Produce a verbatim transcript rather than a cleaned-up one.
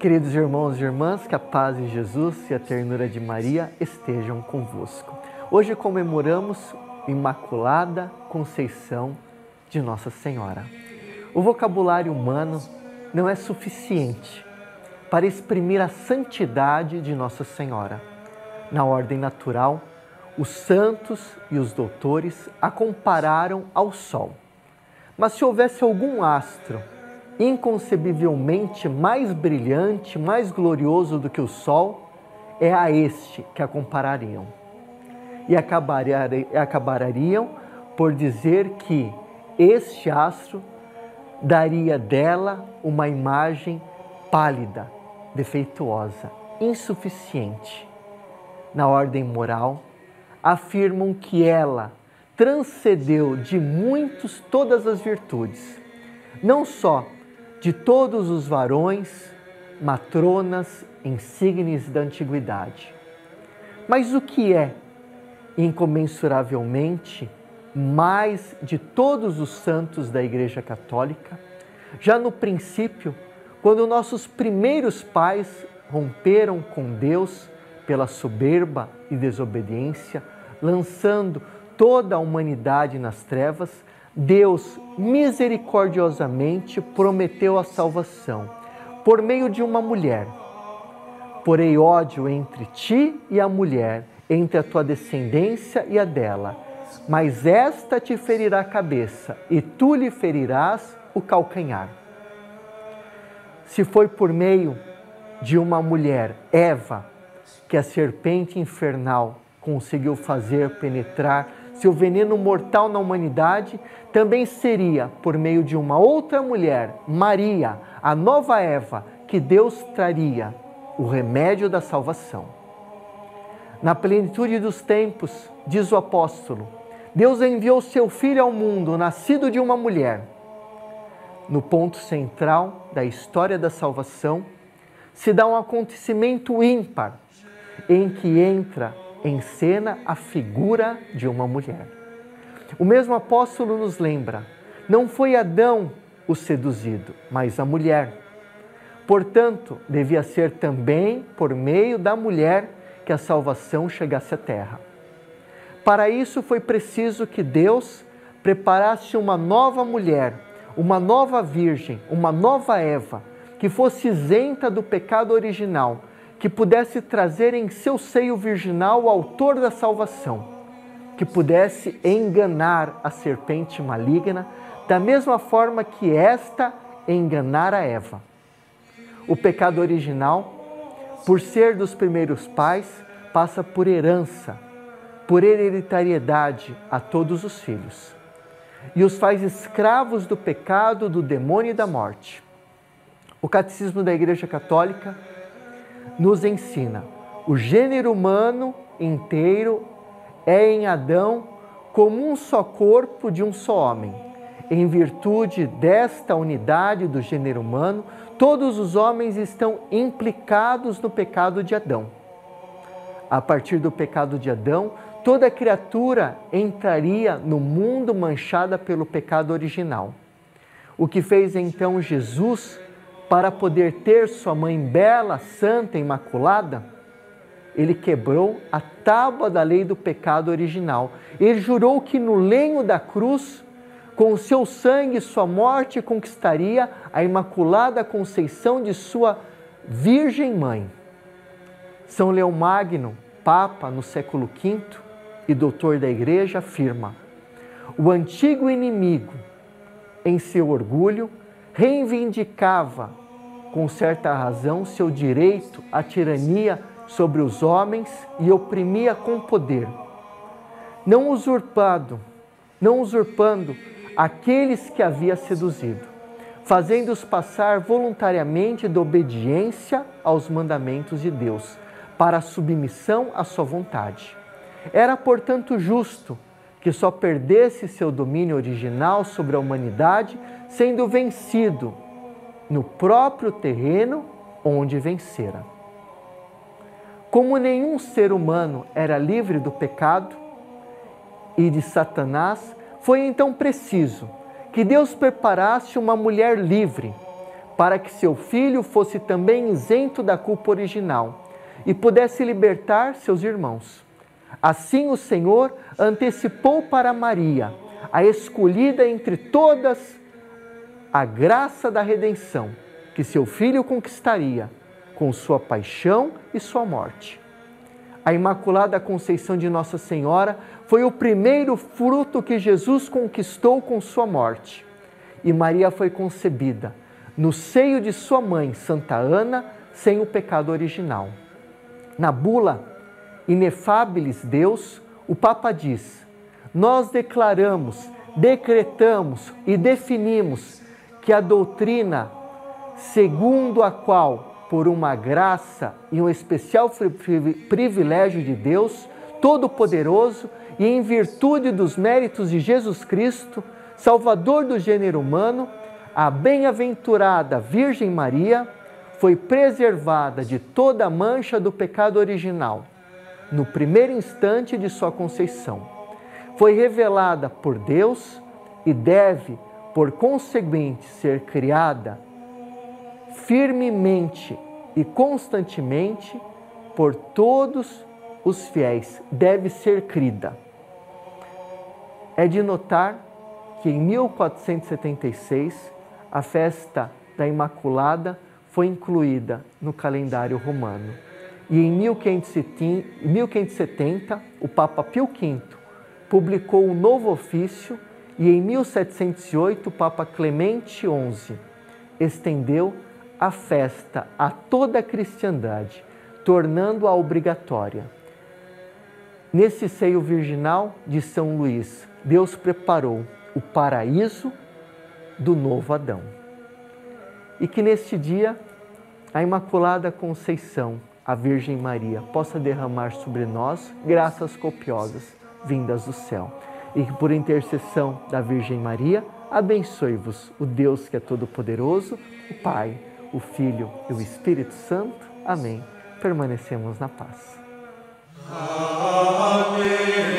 Queridos irmãos e irmãs, que a paz de Jesus e a ternura de Maria estejam convosco. Hoje comemoramos Imaculada Conceição de Nossa Senhora. O vocabulário humano não é suficiente para exprimir a santidade de Nossa Senhora. Na ordem natural, os santos e os doutores a compararam ao Sol. Mas se houvesse algum astro inconcebivelmente mais brilhante, mais glorioso do que o Sol, é a este que a comparariam. E acabariam por dizer que este astro daria dela uma imagem pálida, defeituosa, insuficiente. Na ordem moral, afirmam que ela transcendeu de muitos todas as virtudes, não só de todos os varões, matronas, insígnes da antiguidade. Mas o que é, incomensuravelmente, mais de todos os santos da Igreja Católica? Já no princípio, quando nossos primeiros pais romperam com Deus pela soberba e desobediência, lançando toda a humanidade nas trevas, Deus misericordiosamente prometeu a salvação por meio de uma mulher. Porei ódio entre ti e a mulher, entre a tua descendência e a dela, mas esta te ferirá a cabeça e tu lhe ferirás o calcanhar. Se foi por meio de uma mulher, Eva, que a serpente infernal conseguiu fazer penetrar seu veneno mortal na humanidade, também seria por meio de uma outra mulher, Maria, a nova Eva, que Deus traria o remédio da salvação. Na plenitude dos tempos, diz o apóstolo, Deus enviou seu Filho ao mundo, nascido de uma mulher. No ponto central da história da salvação, se dá um acontecimento ímpar, em que entra em cena a figura de uma mulher. O mesmo apóstolo nos lembra, não foi Adão o seduzido, mas a mulher. Portanto, devia ser também por meio da mulher que a salvação chegasse à terra. Para isso foi preciso que Deus preparasse uma nova mulher, uma nova virgem, uma nova Eva, que fosse isenta do pecado original, que pudesse trazer em seu seio virginal o autor da salvação, que pudesse enganar a serpente maligna da mesma forma que esta enganara Eva. O pecado original, por ser dos primeiros pais, passa por herança, por hereditariedade a todos os filhos, e os faz escravos do pecado, do demônio e da morte. O Catecismo da Igreja Católica nos ensina, o gênero humano inteiro é em Adão como um só corpo de um só homem. Em virtude desta unidade do gênero humano, todos os homens estão implicados no pecado de Adão. A partir do pecado de Adão, toda criatura entraria no mundo manchada pelo pecado original. O que fez então Jesus para poder ter sua mãe bela, santa, imaculada? Ele quebrou a tábua da lei do pecado original. Ele jurou que no lenho da cruz, com o seu sangue e sua morte, conquistaria a imaculada conceição de sua Virgem Mãe. São Leão Magno, Papa no século quinto e doutor da Igreja, afirma: o antigo inimigo, em seu orgulho, reivindicava com certa razão seu direito à tirania sobre os homens e oprimia com poder, não usurpado, não usurpando aqueles que havia seduzido, fazendo-os passar voluntariamente da obediência aos mandamentos de Deus para a submissão à sua vontade. Era, portanto, justo que só perdesse seu domínio original sobre a humanidade, sendo vencido no próprio terreno onde vencera. Como nenhum ser humano era livre do pecado e de Satanás, foi então preciso que Deus preparasse uma mulher livre para que seu filho fosse também isento da culpa original e pudesse libertar seus irmãos. Assim o Senhor antecipou para Maria, a escolhida entre todas, a graça da redenção que seu filho conquistaria com sua paixão e sua morte. A Imaculada Conceição de Nossa Senhora foi o primeiro fruto que Jesus conquistou com sua morte. E Maria foi concebida no seio de sua mãe, Santa Ana, sem o pecado original. Na bula Inefabilis Deus, o Papa diz: nós declaramos, decretamos e definimos que a doutrina segundo a qual, por uma graça e um especial privilégio de Deus Todo-Poderoso e em virtude dos méritos de Jesus Cristo, Salvador do gênero humano, a bem-aventurada Virgem Maria foi preservada de toda a mancha do pecado original no primeiro instante de sua conceição. Foi revelada por Deus e deve, por conseguinte, ser criada firmemente e constantemente por todos os fiéis. Deve ser crida. É de notar que em mil quatrocentos e setenta e seis a festa da Imaculada foi incluída no calendário romano. E em mil quinhentos e setenta, o Papa Pio quinto publicou um novo ofício e em mil setecentos e oito, o Papa Clemente onze estendeu a festa a toda a cristandade, tornando-a obrigatória. Nesse seio virginal de São Luís, Deus preparou o paraíso do novo Adão. E que neste dia a Imaculada Conceição, a Virgem Maria, possa derramar sobre nós graças copiosas vindas do céu. E que por intercessão da Virgem Maria, abençoe-vos o Deus que é Todo-Poderoso, o Pai, o Filho e o Espírito Santo. Amém. Permanecemos na paz. Amém.